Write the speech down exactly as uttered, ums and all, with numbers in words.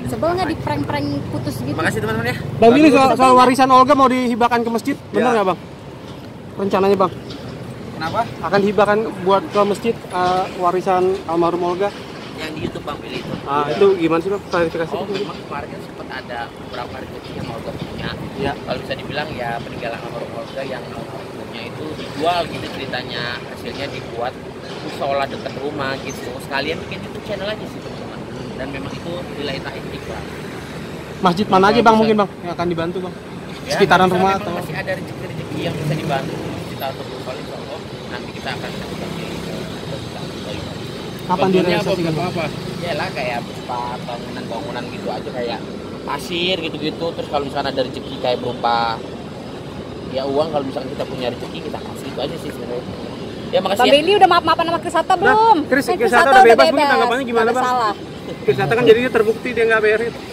Sebel nggak di prank-prank putus gitu? Makasih teman-teman ya. Bang, ini soal, soal warisan Olga mau dihibahkan ke masjid, bener nggak ya. Bang? Rencananya Bang? Kenapa? Akan dihibahkan buat ke masjid uh, warisan almarhum Olga. Yang di YouTube Bang pilih itu. Ah, ya. Itu gimana sih Bang? Klarifikasi. Oh, memang kemarin sempat ada beberapa rezeki yang Olga punya. Ya. Kalau bisa dibilang ya peninggalan almarhum Olga yang almarhumnya itu dijual gitu ceritanya, hasilnya dibuat musola dekat rumah gitu. Sekalian bikin YouTube channel aja sih teman-teman. Dan memang itu nilai taib ikhlas. Masjid mana aja Bang mungkin Bang yang akan dibantu Bang? Ya, sekitaran rumah atau masih ada rezeki-rezeki yang bisa dibantu kita untuk bersolid Allah. Nanti kita akan kasih kapan direalisasikan apa? Ya lah kayak berupa bangunan-bangunan gitu aja kayak pasir gitu-gitu. Terus kalau misalnya ada rezeki kayak berupa ya uang, kalau misalnya kita punya rezeki kita kasih, itu aja sih sebenarnya. Ya makasih. Bang Billy udah maaf-maafan sama Chris Hatta belum? Nah, Chris, kan Chris Hatta udah bebas, mungkin tanggapannya gimana Bang? salah. Chris Hatta kan jadinya terbukti dia nggak bayar itu.